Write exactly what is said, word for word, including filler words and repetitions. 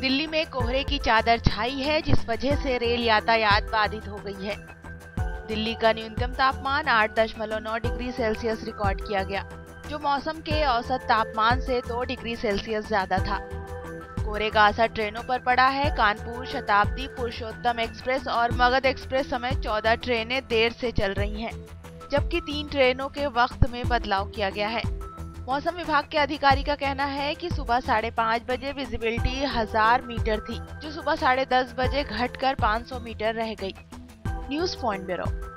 दिल्ली में कोहरे की चादर छाई है, जिस वजह से रेल यातायात बाधित हो गई है। दिल्ली का न्यूनतम तापमान आठ दशमलव नौ डिग्री सेल्सियस रिकॉर्ड किया गया, जो मौसम के औसत तापमान से दो डिग्री सेल्सियस ज्यादा था। कोहरे का असर ट्रेनों पर पड़ा है। कानपुर, शताब्दी, पुरुषोत्तम एक्सप्रेस और मगध एक्सप्रेस समेत चौदह ट्रेनें देर से चल रही हैं, जबकि तीन ट्रेनों के वक्त में बदलाव किया गया है। मौसम विभाग के अधिकारी का कहना है कि सुबह साढ़े पाँच बजे विजिबिलिटी हजार मीटर थी, जो सुबह साढ़े दस बजे घटकर पाँच सौ मीटर रह गई। News point bureau.